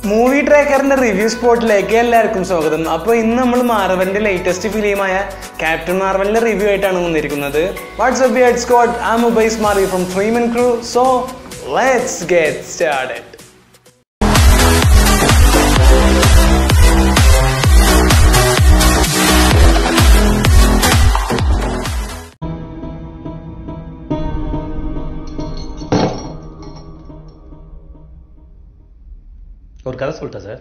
Movie ട്രാക്കറിന്റെ review സ്പോട്ടിലേക്ക് എല്ലാവർക്കും സ്വാഗതം. അപ്പോൾ ഇന്ന് നമ്മൾ മാർവലിന്റെ ലേറ്റസ്റ്റ് ഫിലിമായ ക്യാപ്റ്റൻ മാർവലിന്റെ റിവ്യൂ ആയിട്ടാണ് വന്നിരിക്കുന്നത്. What's up dear squad, I am Ubais മാറി from 3 Men Crew. So let's get started. और कथा सुलटा सर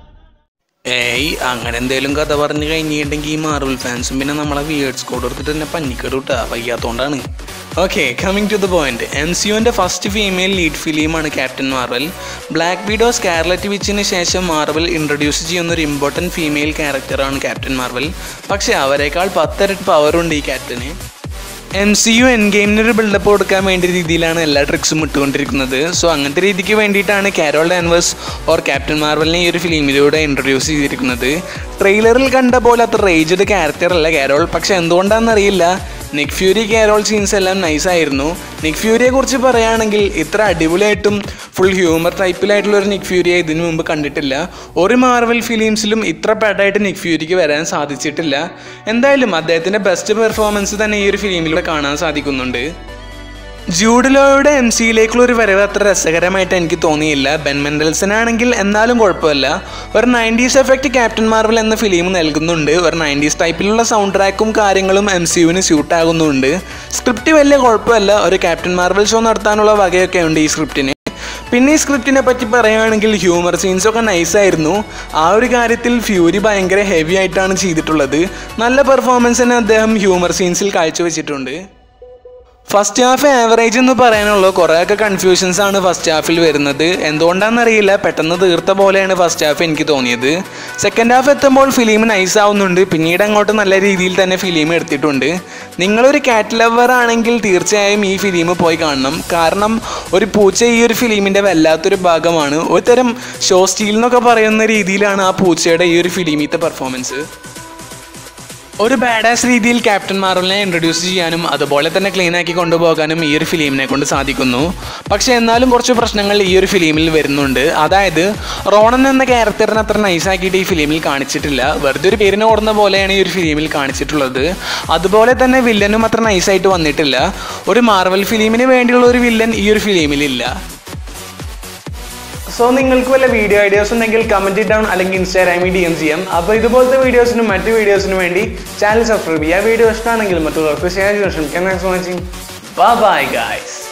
അങ്ങനെ എന്തെങ്കിലും കഥ പറഞ്ഞു കഴിഞ്ഞിട്ടുണ്ടെങ്കിൽ ഈ മാർവൽ ഫാൻസും പിന്നെ നമ്മളെ വിയേർഡ് സ്കോഡ് എടുത്തിട്ട് തന്നെ പഞ്ഞിക്കട് വിട്ടാ വയ്യാത്തോണ്ടാണ്. Okay, coming to the point. MCUവിൻ്റെ ഫസ്റ്റ് ഫീമെയിൽ ലീഡ് ഫിലിമാണ് Captain Marvel. Black Widow Scarlet വിച്ചിന് ശേഷം മാർവൽ ഇൻട്രൊഡ്യൂസ് ചെയ്യുന്ന ഒരു ഇമ്പോർട്ടൻറ്റ് ഫീമെയിൽ ക്യാരക്ടറാണ് ക്യാപ്റ്റൻ മാർവൽ. പക്ഷേ അവരെക്കാൾ 10 ഇരട്ടി പവറുണ്ട് ഈ ക്യാപ്റ്റന്. MCU എൻ ഗെയിമിനൊരു ബിൽഡപ്പ് കൊടുക്കാൻ വേണ്ട രീതിയിലാണ് എല്ലാ ട്രിക്സും ഇട്ടുകൊണ്ടിരിക്കുന്നത്. സോ അങ്ങനത്തെ രീതിക്ക് വേണ്ടിയിട്ടാണ് കാരോൾ ഡാൻവേഴ്സ് ഓർ ക്യാപ്റ്റൻ മാർവലിനെ ഈ ഒരു ഫിലിമിലൂടെ ഇൻട്രൊഡ്യൂസ് ചെയ്തിരിക്കുന്നത്. ട്രെയിലറിൽ കണ്ട പോലെ അത്ര റേജ്ഡ് ക്യാരക്ടറല്ല കാരോൾ. പക്ഷെ എന്തുകൊണ്ടാണെന്നറിയില്ല, നിക് ഫ്യൂരി കാരോൾ സീൻസ് എല്ലാം നൈസായിരുന്നു. നിക് ഫ്യൂരിയെ കുറിച്ച് പറയുകയാണെങ്കിൽ ഇത്ര അടിപൊളിയായിട്ടും ഫുൾ ഹ്യൂമർ ടൈപ്പിലായിട്ടുള്ള ഒരു നിക് ഫ്യൂരിയെ ഇതിനു മുമ്പ് കണ്ടിട്ടില്ല. ഒരു മാർവൽ ഫിലിംസിലും ഇത്ര പാടായിട്ട് നിക് ഫ്യൂരിക്ക് വരാൻ സാധിച്ചിട്ടില്ല. എന്തായാലും അദ്ദേഹത്തിൻ്റെ ബെസ്റ്റ് പെർഫോമൻസ് തന്നെ ഈ ഒരു ഫിലിമിലൂടെ കാണാൻ സാധിക്കുന്നുണ്ട്. ജൂഡ് ലോയുടെ MCUയിലേക്കുള്ള ഒരു വരവ് അത്ര രസകരമായിട്ട് എനിക്ക് തോന്നിയില്ല. ബെൻ മെൻഡൽസൺ ആണെങ്കിൽ എന്നാലും കുഴപ്പമില്ല. ഒരു 90s എഫക്റ്റ് ക്യാപ്റ്റൻ മാർവൽ എന്ന ഫിലിം നൽകുന്നുണ്ട്. ഒരു 90s ടൈപ്പിലുള്ള സൗണ്ട് ട്രാക്കും കാര്യങ്ങളും MCUവിന് സ്യൂട്ട് ആകുന്നുണ്ട്. സ്ക്രിപ്റ്റ് വലിയ കുഴപ്പമില്ല. ഒരു ക്യാപ്റ്റൻ മാർവൽ ഷോ നടത്താനുള്ള വകയൊക്കെ ഉണ്ട് ഈ സ്ക്രിപ്റ്റിന്. പിന്നെ ഈ സ്ക്രിപ്റ്റിനെ പറ്റി പറയുകയാണെങ്കിൽ ഹ്യൂമർ സീൻസൊക്കെ നൈസായിരുന്നു. ആ ഒരു കാര്യത്തിൽ ഫ്യൂരി ഭയങ്കര ഹെവി ആയിട്ടാണ് ചെയ്തിട്ടുള്ളത്. നല്ല പെർഫോമൻസ് തന്നെ അദ്ദേഹം ഹ്യൂമർ സീൻസിൽ കാഴ്ചവെച്ചിട്ടുണ്ട്. ഫസ്റ്റ് ഹാഫ് ആവറേജ് എന്ന് പറയാനുള്ളൂ. കുറേയൊക്കെ കൺഫ്യൂഷൻസ് ആണ് ഫസ്റ്റ് ഹാഫിൽ വരുന്നത്. എന്തുകൊണ്ടാണെന്നറിയില്ല, പെട്ടെന്ന് തീർത്ത പോലെയാണ് ഫസ്റ്റ് ഹാഫ് എനിക്ക് തോന്നിയത്. സെക്കൻഡ് ഹാഫ് എത്തുമ്പോൾ ഫിലിം നൈസ് ആവുന്നുണ്ട്. പിന്നീട് അങ്ങോട്ട് നല്ല രീതിയിൽ തന്നെ ഫിലിം എടുത്തിട്ടുണ്ട്. നിങ്ങളൊരു കാറ്റ് ലവർ ആണെങ്കിൽ തീർച്ചയായും ഈ ഫിലിം പോയി കാണണം. കാരണം ഒരു പൂച്ച ഈ ഒരു ഫിലിമിൻ്റെ വല്ലാത്തൊരു ഭാഗമാണ്. ഒരു തരം ഷോ സ്റ്റീൽ എന്നൊക്കെ പറയുന്ന രീതിയിലാണ് ആ പൂച്ചയുടെ ഈ ഒരു ഫിലിമിത്തെ പെർഫോമൻസ്. ഒരു ബാഡാസ് രീതിയിൽ ക്യാപ്റ്റൻ മാർവലിനെ ഇൻട്രൊഡ്യൂസ് ചെയ്യാനും അതുപോലെ തന്നെ ക്ലീൻ ആക്കി കൊണ്ടുപോകാനും ഈ ഒരു ഫിലിമിനെ കൊണ്ട് സാധിക്കുന്നു. പക്ഷേ എന്നാലും കുറച്ച് പ്രശ്നങ്ങൾ ഈ ഒരു ഫിലിമിൽ വരുന്നുണ്ട്. അതായത് റോണൻ എന്ന ക്യാരക്ടറിനെ അത്ര നൈസാക്കിയിട്ട് ഈ ഫിലിമിൽ കാണിച്ചിട്ടില്ല. വെറുതെ ഒരു പേരിന് ഓടുന്ന പോലെയാണ് ഈ ഒരു ഫിലിമിൽ കാണിച്ചിട്ടുള്ളത്. അതുപോലെ തന്നെ വില്ലനും അത്ര നൈസായിട്ട് വന്നിട്ടില്ല. ഒരു മാർവൽ ഫിലിമിന് വേണ്ടിയുള്ള ഒരു വില്ലൻ ഈ ഒരു ഫിലിമിലില്ല. സോ നിങ്ങൾക്ക് വല്ല വീഡിയോ ഐഡിയാസ് ഉണ്ടെങ്കിൽ കമൻറ്റ് ഡൗൺ അല്ലെങ്കിൽ ഇൻസ്റ്റാഗ്രാമിൽ DM ചെയ്യാം. അപ്പോൾ ഇതുപോലത്തെ വീഡിയോസിനും മറ്റു വീഡിയോസിനും വേണ്ടി ചാനൽ സബ്സ്ക്രൈബ് ചെയ്യുക. വീഡിയോ ഇഷ്ടമാണെങ്കിൽ മറ്റുള്ളവർക്ക് ഷെയർ ചെയ്യാൻ ശ്രമിക്കാം. Thanks for watching. Bye guys.